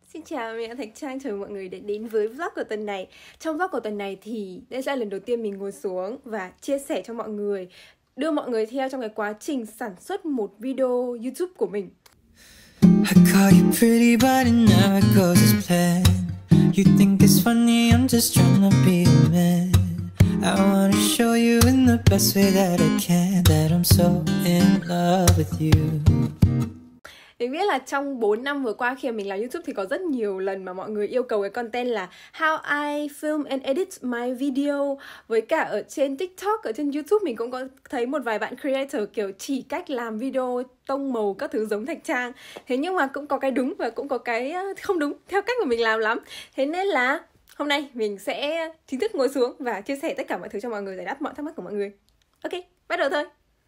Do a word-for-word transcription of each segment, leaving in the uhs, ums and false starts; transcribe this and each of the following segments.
Xin chào, mình là Thạch Trang, chào mọi người đã đến với vlog của tuần này. Trong vlog của tuần này thì đây sẽ là lần đầu tiên mình ngồi xuống và chia sẻ cho mọi người, đưa mọi người theo trong cái quá trình sản xuất một video YouTube của mình. I call you pretty but it never goes as planned. You think it's funny, I'm just trying to be a man. I wanna show you in the best way that I can that I'm so in love with you. Mình biết là trong bốn năm vừa qua khi mà mình làm YouTube thì có rất nhiều lần mà mọi người yêu cầu cái content là How I film and edit my video. Với cả ở trên TikTok, ở trên YouTube mình cũng có thấy một vài bạn creator kiểu chỉ cách làm video tông màu các thứ giống Thạch Trang. Thế nhưng mà cũng có cái đúng và cũng có cái không đúng theo cách mà mình làm lắm. Thế nên là hôm nay mình sẽ chính thức ngồi xuống và chia sẻ tất cả mọi thứ cho mọi người, giải đáp mọi thắc mắc của mọi người. Ok, bắt đầu thôi.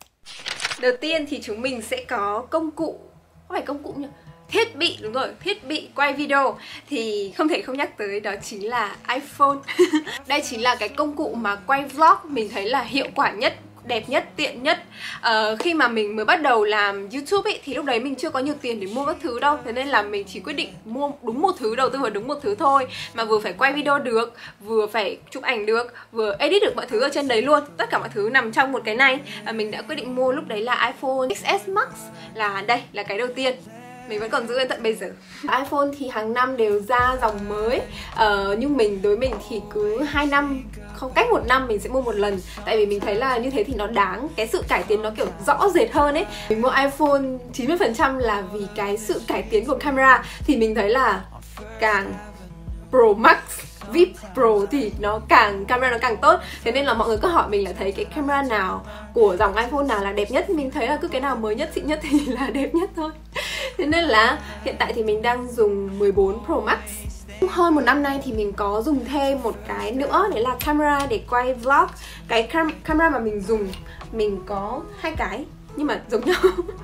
Đầu tiên thì chúng mình sẽ có công cụ. Không phải công cụ nhỉ? Thiết bị, đúng rồi, thiết bị quay video. Thì không thể không nhắc tới đó chính là iPhone. Đây chính là cái công cụ mà quay vlog mình thấy là hiệu quả nhất, đẹp nhất, tiện nhất. ờ, Khi mà mình mới bắt đầu làm YouTube ấy, thì lúc đấy mình chưa có nhiều tiền để mua các thứ đâu. Thế nên là mình chỉ quyết định mua đúng một thứ, đầu tư vào đúng một thứ thôi. Mà vừa phải quay video được, vừa phải chụp ảnh được, vừa edit được mọi thứ ở trên đấy luôn. Tất cả mọi thứ nằm trong một cái này. và Mình đã quyết định mua lúc đấy là iPhone ích ét Max. Là đây, là cái đầu tiên. Mình vẫn còn giữ đến tận bây giờ. iPhone thì hàng năm đều ra dòng mới. ờ, Nhưng mình, đối mình thì cứ hai năm, không cách một năm mình sẽ mua một lần. Tại vì mình thấy là như thế thì nó đáng. Cái sự cải tiến nó kiểu rõ rệt hơn ấy. Mình mua iPhone chín mươi phần trăm là vì cái sự cải tiến của camera. Thì mình thấy là càng Pro Max, vi ai pi Pro thì nó càng, camera nó càng tốt. Thế nên là mọi người cứ hỏi mình là thấy cái camera nào của dòng iPhone nào là đẹp nhất. Mình thấy là cứ cái nào mới nhất, xịn nhất thì là đẹp nhất thôi. Thế nên là hiện tại thì mình đang dùng mười bốn Pro Max. Hơn một năm nay thì mình có dùng thêm một cái nữa, đấy là camera để quay vlog. Cái cam camera mà mình dùng, mình có hai cái nhưng mà giống nhau.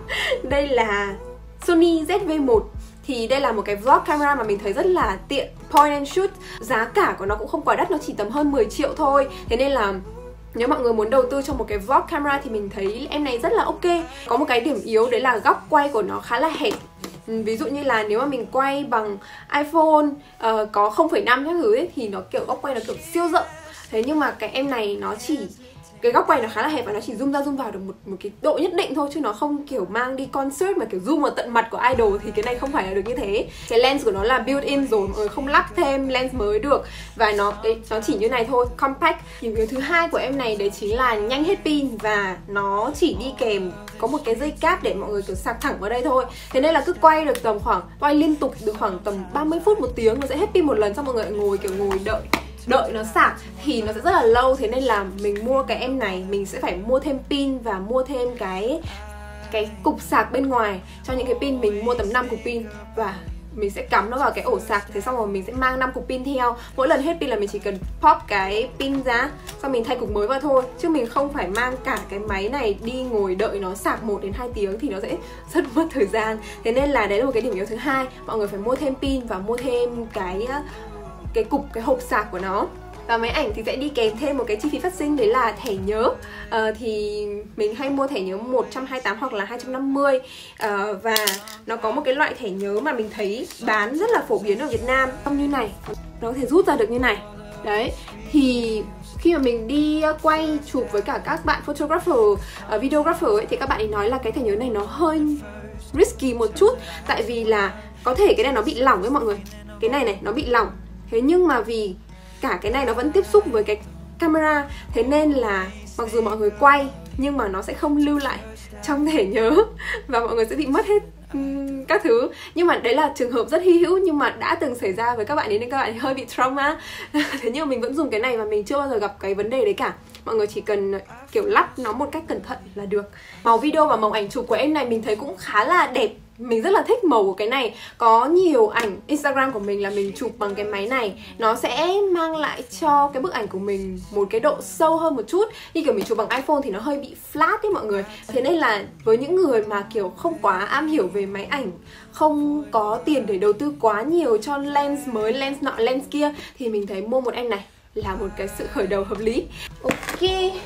Đây là Sony Z V một. Thì đây là một cái vlog camera mà mình thấy rất là tiện, point and shoot. Giá cả của nó cũng không quá đắt, nó chỉ tầm hơn mười triệu thôi. Thế nên là nếu mọi người muốn đầu tư cho một cái vlog camera thì mình thấy em này rất là ok. Có một cái điểm yếu đấy là góc quay của nó khá là hẹp. Ví dụ như là nếu mà mình quay bằng iPhone uh, có không phẩy năm các thứ ấy, thì nó kiểu góc quay nó kiểu siêu rộng. Thế nhưng mà cái em này nó chỉ, cái góc quay nó khá là hẹp và nó chỉ zoom ra zoom vào được một, một cái độ nhất định thôi. Chứ nó không kiểu mang đi concert mà kiểu zoom vào tận mặt của idol. Thì cái này không phải là được như thế. Cái lens của nó là built in rồi, mọi người không lắp thêm lens mới được. Và nó cái, nó chỉ như này thôi, compact. Điểm yếu thứ hai của em này đấy chính là nhanh hết pin. Và nó chỉ đi kèm có một cái dây cáp để mọi người kiểu sạc thẳng vào đây thôi. Thế nên là cứ quay được tầm khoảng, quay liên tục được khoảng tầm ba mươi phút, một tiếng nó sẽ hết pin một lần. Xong mọi người ngồi kiểu ngồi đợi đợi nó sạc thì nó sẽ rất là lâu. Thế nên là mình mua cái em này, mình sẽ phải mua thêm pin và mua thêm cái cái cục sạc bên ngoài cho những cái pin. Mình mua tầm năm cục pin và mình sẽ cắm nó vào cái ổ sạc. Thế xong rồi mình sẽ mang năm cục pin theo. Mỗi lần hết pin là mình chỉ cần pop cái pin ra, xong mình thay cục mới vào thôi. Chứ mình không phải mang cả cái máy này đi ngồi đợi nó sạc một đến hai tiếng thì nó sẽ rất mất thời gian. Thế nên là đấy là một cái điểm yếu thứ hai. Mọi người phải mua thêm pin và mua thêm cái cái cục, cái hộp sạc của nó. Và máy ảnh thì sẽ đi kèm thêm một cái chi phí phát sinh, đấy là thẻ nhớ. à, Thì mình hay mua thẻ nhớ một trăm hai mươi tám hoặc là hai trăm năm mươi. à, Và nó có một cái loại thẻ nhớ mà mình thấy bán rất là phổ biến ở Việt Nam, không như này, nó có thể rút ra được như này. Đấy, thì khi mà mình đi quay chụp với cả các bạn photographer, uh, videographer ấy, thì các bạn ấy nói là cái thẻ nhớ này nó hơi risky một chút. Tại vì là có thể cái này nó bị lỏng với mọi người. Cái này này, nó bị lỏng. Thế nhưng mà vì cả cái này nó vẫn tiếp xúc với cái camera, thế nên là mặc dù mọi người quay nhưng mà nó sẽ không lưu lại trong thẻ nhớ và mọi người sẽ bị mất hết um, các thứ. Nhưng mà đấy là trường hợp rất hy hữu nhưng mà đã từng xảy ra với các bạn ấy nên các bạn ấy hơi bị trauma. Thế nhưng mà mình vẫn dùng cái này và mình chưa bao giờ gặp cái vấn đề đấy cả. Mọi người chỉ cần kiểu lắp nó một cách cẩn thận là được. Màu video và màu ảnh chụp của em này mình thấy cũng khá là đẹp. Mình rất là thích màu của cái này. Có nhiều ảnh Instagram của mình là mình chụp bằng cái máy này, nó sẽ mang lại cho cái bức ảnh của mình một cái độ sâu hơn một chút. Như kiểu mình chụp bằng iPhone thì nó hơi bị flat ấy mọi người. Thế nên là với những người mà kiểu không quá am hiểu về máy ảnh, không có tiền để đầu tư quá nhiều cho lens mới, lens nọ, lens kia, thì mình thấy mua một em này là một cái sự khởi đầu hợp lý. Ok,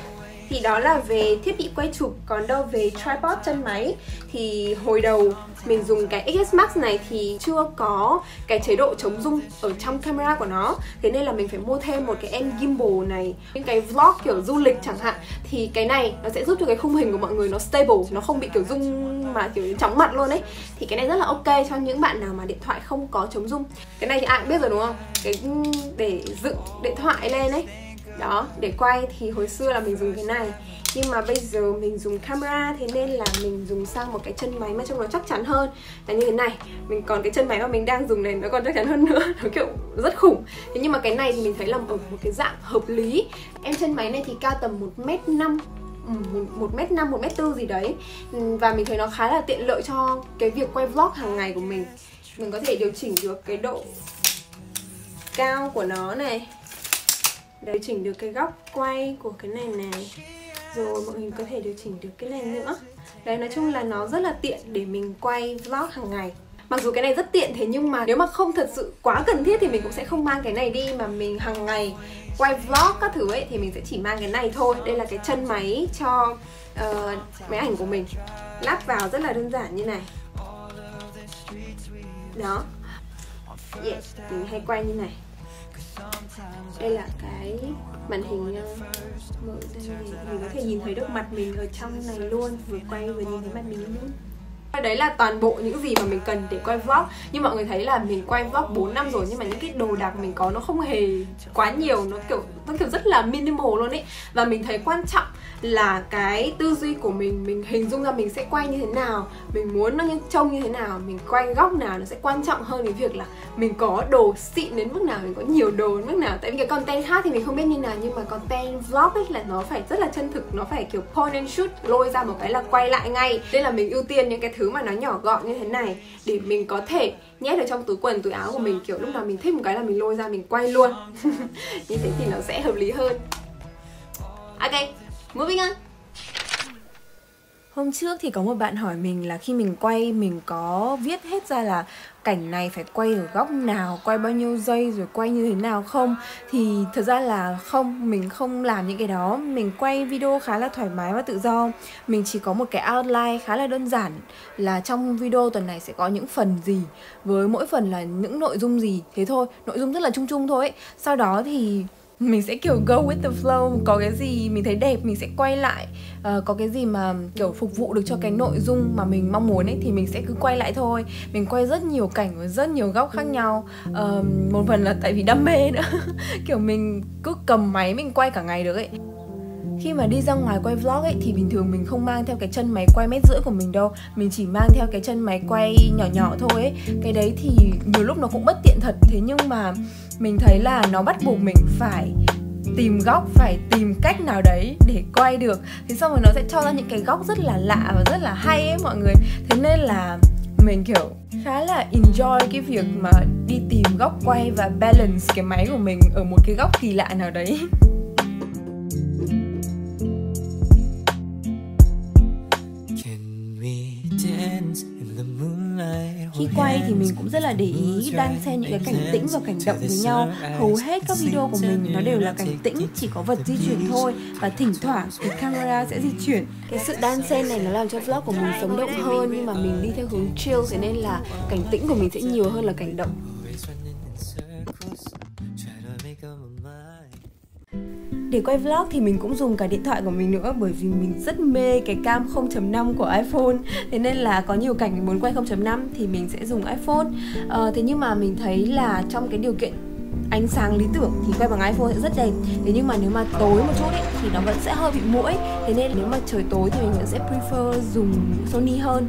Thì đó là về thiết bị quay chụp. Còn đâu về tripod chân máy thì hồi đầu mình dùng cái ích ét Max này thì chưa có cái chế độ chống rung ở trong camera của nó. Thế nên là mình phải mua thêm một cái end gimbal này. Những cái vlog kiểu du lịch chẳng hạn thì cái này nó sẽ giúp cho cái khung hình của mọi người nó stable, nó không bị kiểu rung mà kiểu chóng mặt luôn ấy. Thì cái này rất là ok cho những bạn nào mà điện thoại không có chống rung. Cái này thì ai cũng biết rồi đúng không? Cái để dựng điện thoại lên ấy. Đó, để quay thì hồi xưa là mình dùng cái này. Nhưng mà bây giờ mình dùng camera, thế nên là mình dùng sang một cái chân máy mà trông nó chắc chắn hơn là như thế này. Mình còn cái chân máy mà mình đang dùng này nó còn chắc chắn hơn nữa. Nó kiểu rất khủng. Thế nhưng mà cái này thì mình thấy là ở một cái dạng hợp lý. Em chân máy này thì cao tầm một mét năm, một mét năm, một mét tư gì đấy. Và mình thấy nó khá là tiện lợi cho cái việc quay vlog hàng ngày của mình. Mình có thể điều chỉnh được cái độ cao của nó này, điều chỉnh được cái góc quay của cái này này. Rồi mọi người có thể điều chỉnh được cái này nữa. Đấy, nói chung là nó rất là tiện để mình quay vlog hàng ngày. Mặc dù cái này rất tiện, thế nhưng mà nếu mà không thật sự quá cần thiết thì mình cũng sẽ không mang cái này đi. Mà mình hàng ngày quay vlog các thứ ấy thì mình sẽ chỉ mang cái này thôi. Đây là cái chân máy cho uh, máy ảnh của mình. Lắp vào rất là đơn giản như này. Đó. Yeah, mình hay quay như này. Đây là cái màn hình uh, mở đây, mình có thể nhìn thấy được mặt mình ở trong này luôn, vừa quay vừa nhìn thấy mặt mình luôn. Đấy là toàn bộ những gì mà mình cần để quay vlog. Nhưng mọi người thấy là mình quay vlog bốn năm rồi, nhưng mà những cái đồ đạc mình có nó không hề quá nhiều. Nó kiểu nó kiểu rất là minimal luôn ấy. Và mình thấy quan trọng là cái tư duy của mình. Mình hình dung ra mình sẽ quay như thế nào, mình muốn nó trông như thế nào, mình quay góc nào, nó sẽ quan trọng hơn cái việc là mình có đồ xịn đến mức nào, mình có nhiều đồ đến mức nào. Tại vì cái content khác thì mình không biết như nào, nhưng mà content vlog ấy là nó phải rất là chân thực. Nó phải kiểu point and shoot, lôi ra một cái là quay lại ngay. Nên là mình ưu tiên những cái thứ mà nó nhỏ gọn như thế này để mình có thể nhét ở trong túi quần, túi áo của mình. Kiểu lúc nào mình thích một cái là mình lôi ra mình quay luôn. Như thế thì nó sẽ hợp lý hơn. Ok, moving on. Hôm trước thì có một bạn hỏi mình là khi mình quay mình có viết hết ra là cảnh này phải quay ở góc nào, quay bao nhiêu giây rồi quay như thế nào không. Thì thật ra là không, mình không làm những cái đó. Mình quay video khá là thoải mái và tự do. Mình chỉ có một cái outline khá là đơn giản là trong video tuần này sẽ có những phần gì, với mỗi phần là những nội dung gì. Thế thôi, nội dung rất là chung chung thôi ấy. Sau đó thì mình sẽ kiểu go with the flow. Có cái gì mình thấy đẹp mình sẽ quay lại. uh, Có cái gì mà kiểu phục vụ được cho cái nội dung mà mình mong muốn ấy thì mình sẽ cứ quay lại thôi. Mình quay rất nhiều cảnh với rất nhiều góc khác nhau. uh, Một phần là tại vì đam mê nữa. Kiểu mình cứ cầm máy mình quay cả ngày được ấy. Khi mà đi ra ngoài quay vlog ấy thì bình thường mình không mang theo cái chân máy quay mét rưỡi của mình đâu. Mình chỉ mang theo cái chân máy quay nhỏ nhỏ thôi ấy. Cái đấy thì nhiều lúc nó cũng bất tiện thật. Thế nhưng mà mình thấy là nó bắt buộc mình phải tìm góc, phải tìm cách nào đấy để quay được. Thế xong rồi nó sẽ cho ra những cái góc rất là lạ và rất là hay ấy mọi người. Thế nên là mình kiểu khá là enjoy cái việc mà đi tìm góc quay và balance cái máy của mình ở một cái góc kỳ lạ nào đấy. Khi quay thì mình cũng rất là để ý đan xen những cái cảnh tĩnh và cảnh động với nhau. Hầu hết các video của mình nó đều là cảnh tĩnh, chỉ có vật di chuyển thôi. Và thỉnh thoảng thì camera sẽ di chuyển. Cái sự đan xen này nó làm cho vlog của mình sống động hơn. Nhưng mà mình đi theo hướng chill, thế nên là cảnh tĩnh của mình sẽ nhiều hơn là cảnh động. Để quay vlog thì mình cũng dùng cả điện thoại của mình nữa, bởi vì mình rất mê cái cam không chấm năm của iPhone. Thế nên là có nhiều cảnh mình muốn quay không chấm năm thì mình sẽ dùng iPhone. ờ, Thế nhưng mà mình thấy là trong cái điều kiện ánh sáng lý tưởng thì quay bằng iPhone sẽ rất đẹp. Thế nhưng mà nếu mà tối một chút ấy, thì nó vẫn sẽ hơi bị muỗi. Thế nên nếu mà trời tối thì mình vẫn sẽ prefer dùng Sony hơn.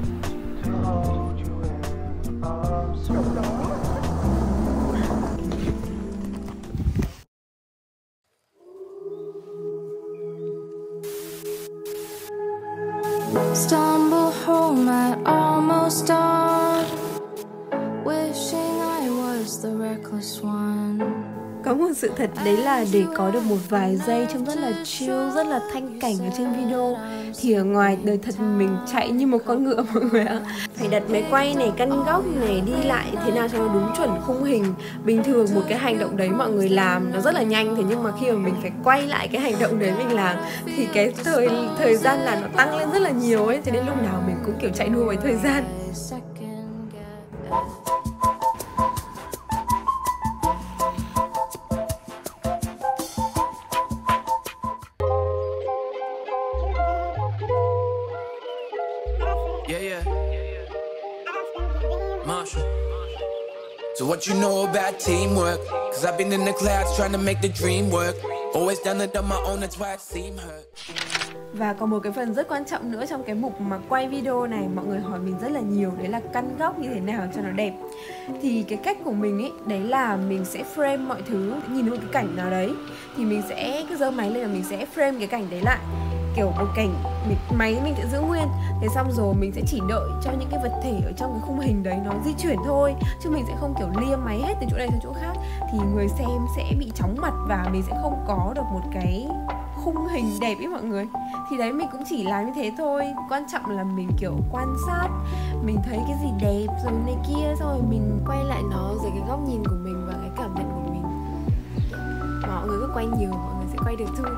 Stumble home at almost dawn, wishing I was the reckless one. Có một sự thật đấy là để có được một vài giây trông rất là chill, rất là thanh cảnh ở trên video thì ở ngoài đời thật mình chạy như một con ngựa mọi người ạ. Phải đặt máy quay này, căn góc này, đi lại thế nào cho nó đúng chuẩn khung hình. Bình thường một cái hành động đấy mọi người làm nó rất là nhanh, thế nhưng mà khi mà mình phải quay lại cái hành động đấy mình làm thì cái thời thời gian là nó tăng lên rất là nhiều ấy, thế nên lúc nào mình cũng kiểu chạy đua với thời gian. Yeah, yeah. Marshall. So what you know about teamwork? Cause I've been in the clouds trying to make the dream work. Always done it on my own, that's why it seem hurt. Và còn một cái phần rất quan trọng nữa trong cái mục mà quay video này, mọi người hỏi mình rất là nhiều, đấy là căn góc như thế nào cho nó đẹp. Thì cái cách của mình ấy, đấy là mình sẽ frame mọi thứ, nhìn thấy một cái cảnh nào đấy thì mình sẽ cứ giơ máy lên và mình sẽ frame cái cảnh đấy lại. Kiểu một cảnh, mình, máy mình sẽ giữ nguyên. Thế xong rồi mình sẽ chỉ đợi cho những cái vật thể ở trong cái khung hình đấy nó di chuyển thôi, chứ mình sẽ không kiểu lia máy hết từ chỗ này sang chỗ khác. Thì người xem sẽ bị chóng mặt và mình sẽ không có được một cái khung hình đẹp ý mọi người. Thì đấy mình cũng chỉ làm như thế thôi. Quan trọng là mình kiểu quan sát, mình thấy cái gì đẹp rồi này kia, xong rồi mình quay lại nó dưới cái góc nhìn của mình và cái cảm nhận của mình. Mọi người cứ quay nhiều, mọi người sẽ quay được thôi.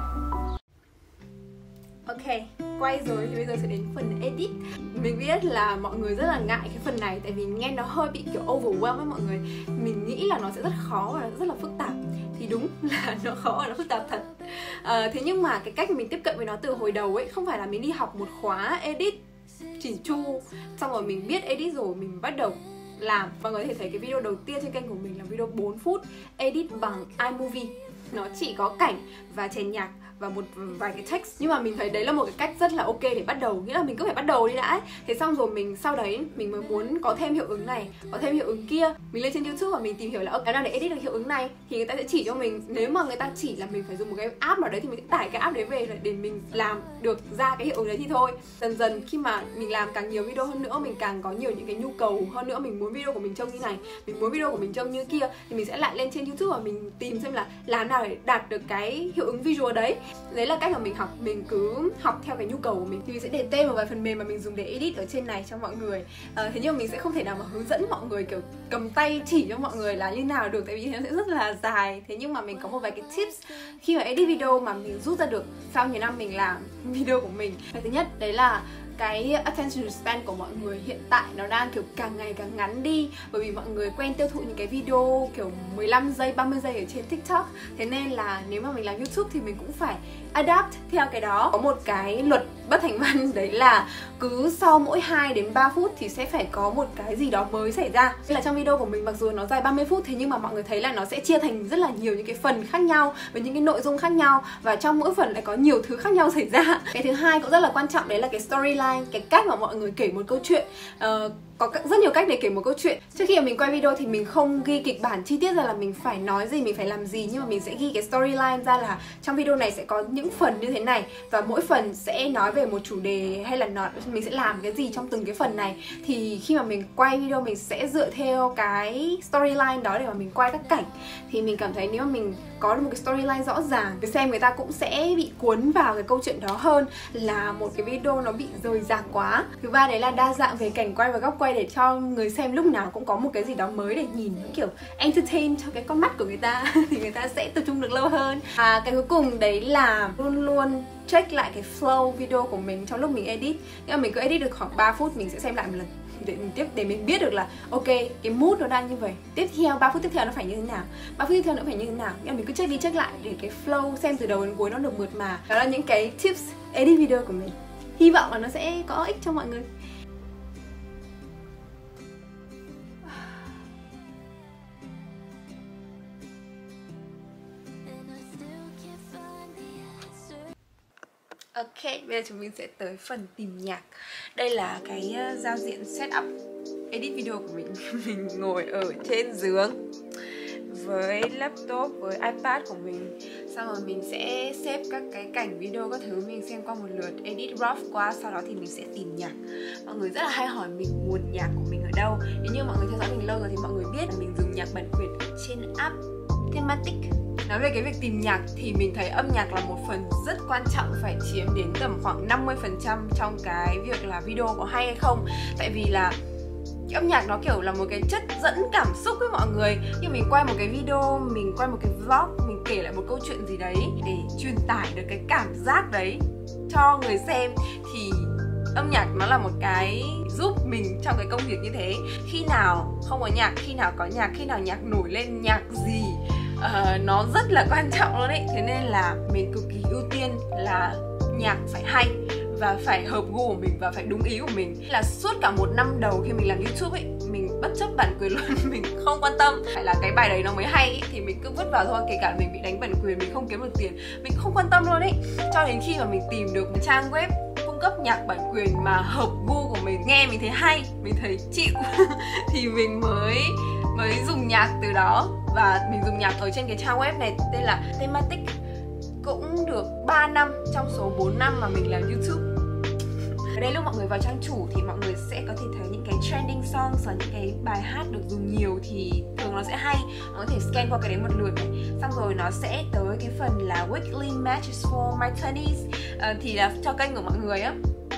Ok, quay rồi thì bây giờ sẽ đến phần edit. Mình biết là mọi người rất là ngại cái phần này, tại vì nghe nó hơi bị kiểu overwhelm với mọi người. Mình nghĩ là nó sẽ rất khó và rất là phức tạp. Thì đúng là nó khó và nó phức tạp thật. à, Thế nhưng mà cái cách mình tiếp cận với nó từ hồi đầu ấy, không phải là mình đi học một khóa edit chỉn chu, xong rồi mình biết edit rồi mình bắt đầu làm. Mọi người có thể thấy cái video đầu tiên trên kênh của mình là video bốn phút edit bằng iMovie. Nó chỉ có cảnh và chèn nhạc và một vài cái text. Nhưng mà mình thấy đấy là một cái cách rất là ok để bắt đầu. Nghĩa là mình cứ phải bắt đầu đi đã ấy. Thế xong rồi mình sau đấy mình mới muốn có thêm hiệu ứng này, có thêm hiệu ứng kia. Mình lên trên YouTube và mình tìm hiểu là cái nào để edit được hiệu ứng này thì người ta sẽ chỉ cho mình. Nếu mà người ta chỉ là mình phải dùng một cái app nào đấy thì mình sẽ tải cái app đấy về để mình làm được ra cái hiệu ứng đấy thì thôi. Dần dần khi mà mình làm càng nhiều video hơn nữa, mình càng có nhiều những cái nhu cầu hơn nữa. Mình muốn video của mình trông như này, mình muốn video của mình trông như kia, thì mình sẽ lại lên trên YouTube và mình tìm xem là làm nào để đạt được cái hiệu ứng visual đấy. Đấy là cách mà mình học, mình cứ học theo cái nhu cầu của mình. Thì mình sẽ để tên một vài phần mềm mà mình dùng để edit ở trên này cho mọi người. à, Thế nhưng mà mình sẽ không thể nào mà hướng dẫn mọi người kiểu cầm tay chỉ cho mọi người là như nào được, tại vì nó sẽ rất là dài. Thế nhưng mà mình có một vài cái tips khi mà edit video mà mình rút ra được sau nhiều năm mình làm video của mình. Cái thứ nhất đấy là cái attention span của mọi người hiện tại nó đang kiểu càng ngày càng ngắn đi, bởi vì mọi người quen tiêu thụ những cái video kiểu mười lăm giây, ba mươi giây ở trên TikTok. Thế nên là nếu mà mình làm YouTube thì mình cũng phải adapt theo cái đó. Có một cái luật bất thành văn đấy là cứ sau mỗi hai đến ba phút thì sẽ phải có một cái gì đó mới xảy ra. Nên là trong video của mình mặc dù nó dài ba mươi phút, thế nhưng mà mọi người thấy là nó sẽ chia thành rất là nhiều những cái phần khác nhau với những cái nội dung khác nhau, và trong mỗi phần lại có nhiều thứ khác nhau xảy ra. Cái thứ hai cũng rất là quan trọng đấy là cái storyline, cái cách mà mọi người kể một câu chuyện. uh, Có rất nhiều cách để kể một câu chuyện. Trước khi mà mình quay video thì mình không ghi kịch bản chi tiết ra là mình phải nói gì, mình phải làm gì, nhưng mà mình sẽ ghi cái storyline ra là trong video này sẽ có những phần như thế này, và mỗi phần sẽ nói về một chủ đề hay là nói mình sẽ làm cái gì trong từng cái phần này. Thì khi mà mình quay video mình sẽ dựa theo cái storyline đó để mà mình quay các cảnh. Thì mình cảm thấy nếu mà mình có được một cái storyline rõ ràng, người xem người ta cũng sẽ bị cuốn vào cái câu chuyện đó hơn là một cái video nó bị rời rạc quá. Thứ ba đấy là đa dạng về cảnh quay và góc quay để cho người xem lúc nào cũng có một cái gì đó mới để nhìn, những kiểu entertain cho cái con mắt của người ta thì người ta sẽ tập trung được lâu hơn. À, cái cuối cùng đấy là luôn luôn check lại cái flow video của mình trong lúc mình edit. Nếu mà mình cứ edit được khoảng ba phút mình sẽ xem lại một lần để mình tiếp để mình biết được là ok, cái mood nó đang như vậy, tiếp theo ba phút tiếp theo nó phải như thế nào, ba phút tiếp theo nó phải như thế nào. Nhưng mà mình cứ check đi check lại để cái flow xem từ đầu đến cuối nó được mượt mà. Đó là những cái tips edit video của mình. Hy vọng là nó sẽ có ích cho mọi người. Ok, bây giờ chúng mình sẽ tới phần tìm nhạc. Đây là cái uh, giao diện setup edit video của mình. Mình ngồi ở trên giường với laptop, với iPad của mình. Xong rồi mình sẽ xếp các cái cảnh video các thứ mình xem qua một lượt, edit rough qua, sau đó thì mình sẽ tìm nhạc. Mọi người rất là hay hỏi mình nguồn nhạc của mình ở đâu. Nếu như mọi người theo dõi mình lâu rồi thì mọi người biết là mình dùng nhạc bản quyền trên app thematic. Nói về cái việc tìm nhạc thì mình thấy âm nhạc là một phần rất quan trọng, phải chiếm đến tầm khoảng năm mươi phần trăm trong cái việc là video có hay hay không. Tại vì là cái âm nhạc nó kiểu là một cái chất dẫn cảm xúc với mọi người. Như mình quay một cái video, mình quay một cái vlog, mình kể lại một câu chuyện gì đấy để truyền tải được cái cảm giác đấy cho người xem, thì âm nhạc nó là một cái giúp mình trong cái công việc như thế. Khi nào không có nhạc, khi nào có nhạc, khi nào nhạc nổi lên, nhạc gì, uh, nó rất là quan trọng luôn đấy. Thế nên là mình cực kỳ ưu tiên là nhạc phải hay và phải hợp gu của mình và phải đúng ý của mình. Là suốt cả một năm đầu khi mình làm YouTube ấy, mình bất chấp bản quyền luôn, mình không quan tâm phải là cái bài đấy nó mới hay ấy, thì mình cứ vứt vào thôi. Kể cả mình bị đánh bản quyền, mình không kiếm được tiền, mình không quan tâm luôn ấy. Cho đến khi mà mình tìm được một trang web cung cấp nhạc bản quyền mà hợp gu của mình, nghe mình thấy hay, mình thấy chịu thì mình mới mới dùng nhạc từ đó. Và mình dùng nhạc ở trên cái trang web này tên là Thematic cũng được ba năm trong số bốn năm mà mình làm YouTube. Ở đây lúc mọi người vào trang chủ thì mọi người sẽ có thể thấy những cái trending songs và những cái bài hát được dùng nhiều thì thường nó sẽ hay. Nó có thể scan qua cái đấy một lượt này, xong rồi nó sẽ tới cái phần là weekly matches for my twenties. à, Thì là cho kênh của mọi người á,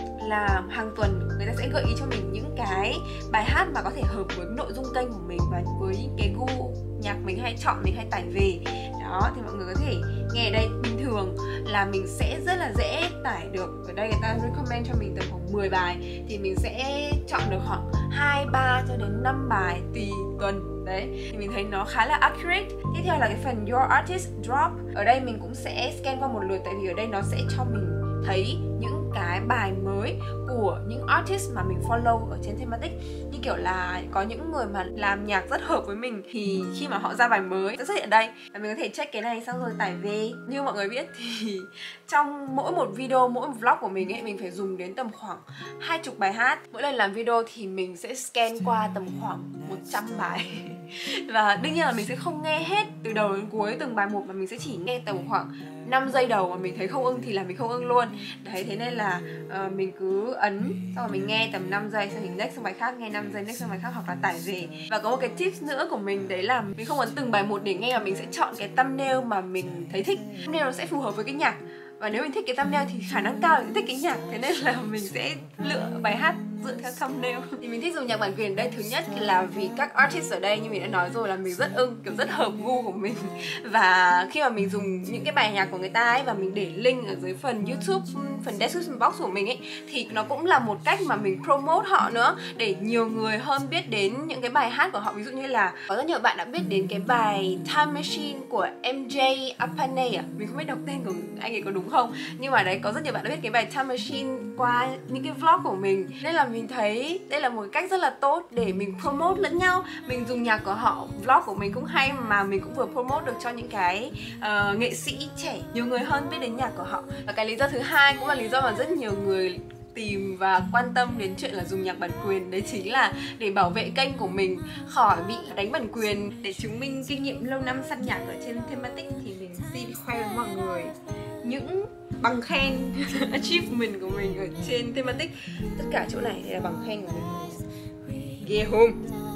là hàng tuần người ta sẽ gợi ý cho mình những cái bài hát mà có thể hợp với nội dung kênh của mình và với cái gu nhạc mình hay chọn, mình hay tải về. Đó, thì mọi người có thể nghe ở đây. Bình thường là mình sẽ rất là dễ tải được. Ở đây người ta recommend cho mình tầm khoảng mười bài thì mình sẽ chọn được khoảng hai, ba cho đến năm bài tùy tuần. Đấy, thì mình thấy nó khá là accurate. Tiếp theo là cái phần Your Artist Drop. Ở đây mình cũng sẽ scan qua một lượt, tại vì ở đây nó sẽ cho mình thấy những cái bài mới của những artist mà mình follow ở trên Thematic. Như kiểu là có những người mà làm nhạc rất hợp với mình thì khi mà họ ra bài mới sẽ xuất hiện ở đây và mình có thể check cái này xong rồi tải về. Như mọi người biết thì trong mỗi một video, mỗi một vlog của mình ấy, mình phải dùng đến tầm khoảng hai chục bài hát. Mỗi lần làm video thì mình sẽ scan qua tầm khoảng một trăm bài. Và đương nhiên là mình sẽ không nghe hết từ đầu đến cuối từng bài một, mà mình sẽ chỉ nghe tầm khoảng năm giây đầu mà mình thấy không ưng thì là mình không ưng luôn. Đấy, thế nên là uh, mình cứ ấn, xong rồi mình nghe tầm năm giây, xong mình next sang bài khác, nghe năm giây, next sang bài khác, hoặc là tải về. Và có một cái tips nữa của mình, đấy là mình không ấn từng bài một để nghe, mà mình sẽ chọn cái thumbnail mà mình thấy thích. Thumbnail nó sẽ phù hợp với cái nhạc, và nếu mình thích cái thumbnail thì khả năng cao mình thích cái nhạc. Thế nên là mình sẽ lựa bài hát dựa theo thumbnail. Thì mình thích dùng nhạc bản quyền ở đây, thứ nhất là vì các artist ở đây như mình đã nói rồi là mình rất ưng, kiểu rất hợp gu của mình. Và khi mà mình dùng những cái bài nhạc của người ta ấy, và mình để link ở dưới phần YouTube, phần description box của mình ấy, thì nó cũng là một cách mà mình promote họ nữa, để nhiều người hơn biết đến những cái bài hát của họ. Ví dụ như là có rất nhiều bạn đã biết đến cái bài Time Machine của em jay Appanay à? Mình không biết đọc tên của anh ấy có đúng không, nhưng mà đấy, có rất nhiều bạn đã biết cái bài Time Machine qua những cái vlog của mình. Nên là mình thấy đây là một cách rất là tốt để mình promote lẫn nhau. Mình dùng nhạc của họ, vlog của mình cũng hay, mà mình cũng vừa promote được cho những cái uh, nghệ sĩ trẻ, nhiều người hơn biết đến nhạc của họ. Và cái lý do thứ hai cũng là lý do mà rất nhiều người tìm và quan tâm đến chuyện là dùng nhạc bản quyền, đấy chính là để bảo vệ kênh của mình khỏi bị đánh bản quyền. Để chứng minh kinh nghiệm lâu năm săn nhạc ở trên Thematic thì mình xin khoe với mọi người những bằng khen achievement của mình ở trên Thematic. Tất cả chỗ này là bằng khen của mình. Ghê không?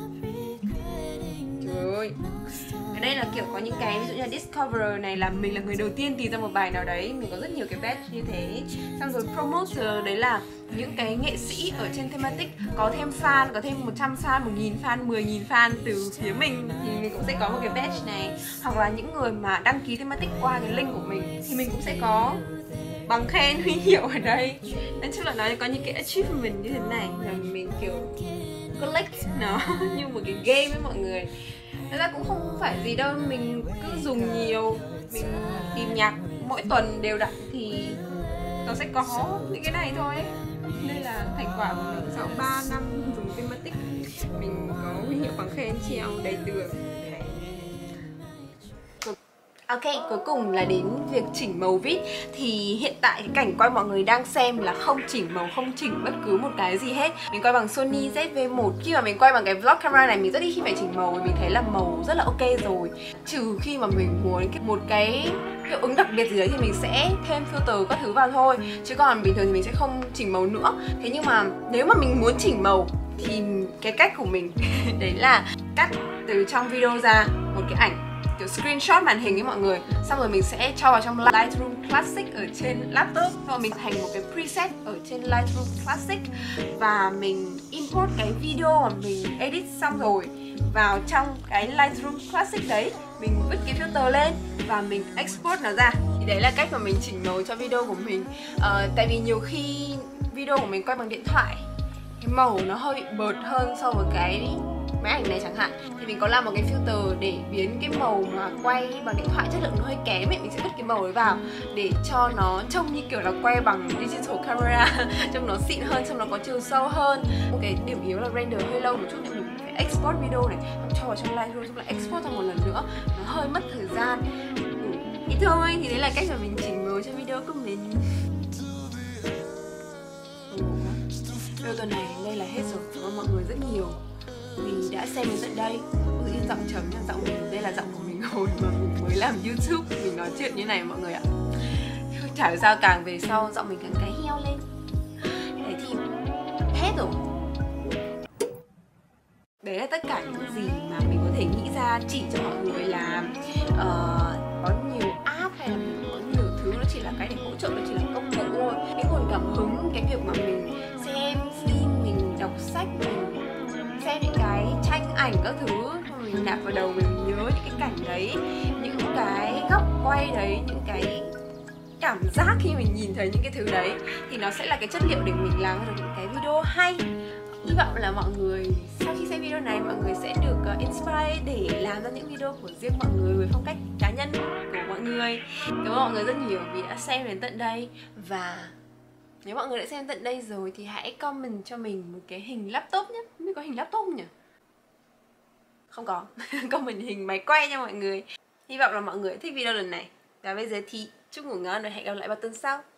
Trời ơi. Ở đây là kiểu có những cái, ví dụ như là Discover này là mình là người đầu tiên tìm ra một bài nào đấy. Mình có rất nhiều cái badge như thế. Xong rồi Promoter, đấy là những cái nghệ sĩ ở trên Thematic có thêm fan, có thêm một trăm fan, một nghìn fan, mười nghìn fan từ phía mình thì mình cũng sẽ có một cái badge này. Hoặc là những người mà đăng ký Thematic qua cái link của mình thì mình cũng sẽ có bằng khen, huy hiệu ở đây. Nên chung là nói có những cái achievement như thế này là mình kiểu collect nó như một cái game với mọi người. Thật ra cũng không phải gì đâu, mình cứ dùng nhiều, mình tìm nhạc mỗi tuần đều đặn thì nó sẽ có những cái này thôi ấy. Đây là thành quả của mình sau ba năm dùng Thematic. Mình có huy hiệu bằng khen treo đầy tường. Ok, cuối cùng là đến việc chỉnh màu vid. Thì hiện tại cái cảnh quay mọi người đang xem là không chỉnh màu, không chỉnh bất cứ một cái gì hết. Mình quay bằng Sony Z V một. Khi mà mình quay bằng cái vlog camera này, mình rất ít khi phải chỉnh màu, vì mình thấy là màu rất là ok rồi. Trừ khi mà mình muốn một cái hiệu ứng đặc biệt gì đấy thì mình sẽ thêm filter các thứ vào thôi. Chứ còn bình thường thì mình sẽ không chỉnh màu nữa. Thế nhưng mà nếu mà mình muốn chỉnh màu thì cái cách của mình đấy là cắt từ trong video ra một cái ảnh kiểu screenshot màn hình ấy mọi người. Xong rồi mình sẽ cho vào trong Lightroom Classic ở trên laptop, và mình thành một cái preset ở trên Lightroom Classic, và mình import cái video mà mình edit xong rồi vào trong cái Lightroom Classic đấy. Mình vứt cái filter lên và mình export nó ra. Thì đấy là cách mà mình chỉnh màu cho video của mình. uh, Tại vì nhiều khi video của mình quay bằng điện thoại, cái màu nó hơi bợt hơn so với cái máy ảnh này chẳng hạn, thì mình có làm một cái filter để biến cái màu mà quay bằng điện thoại chất lượng nó hơi kém ấy. Mình sẽ vứt cái màu ấy vào để cho nó trông như kiểu là quay bằng digital camera trông nó xịn hơn, trông nó có chiều sâu hơn. Một cái điểm yếu là render hơi lâu một chút nên mình phải export video này, cho vào trong Lightroom xong lại export ra một lần nữa, nó hơi mất thời gian. ừ. Thì thôi, thì đấy là cách mà mình chỉnh màu cho video của mình. Video tuần này đây là hết rồi. Cảm ơn mọi người rất nhiều vì đã xem đến tận đây. Tự nhiên giọng trầm nha, giọng mình đây là giọng của mình hồi mà mình mới làm YouTube, mình nói chuyện như này mọi người ạ. Chả sao càng về sau giọng mình càng cái heo lên. Đấy thì hết rồi. Đấy là tất cả những gì mà mình có thể nghĩ ra chỉ cho mọi người làm. uh, Có nhiều app hay là có nhiều thứ, nó chỉ là cái để hỗ trợ, nó chỉ là công cụ thôi. Cái nguồn cảm hứng, cái việc mà mình xem phim, mình đọc sách, mình xem những cái tranh ảnh các thứ, mình nạp vào đầu mình nhớ những cái cảnh đấy, những cái góc quay đấy, những cái cảm giác khi mình nhìn thấy những cái thứ đấy, thì nó sẽ là cái chất liệu để mình làm được những cái video hay. Hy vọng là mọi người sau khi xem video này, mọi người sẽ được uh, inspire để làm ra những video của riêng mọi người với phong cách cá nhân của mọi người. Cảm ơn mọi người rất nhiều vì đã xem đến tận đây. Và nếu mọi người đã xem tận đây rồi thì hãy comment cho mình một cái hình laptop nhé. Không biết có hình laptop không nhỉ? Không có. Comment hình máy quay nha mọi người. Hy vọng là mọi người thích video lần này. Và bây giờ thì chúc ngủ ngon và hẹn gặp lại vào tuần sau.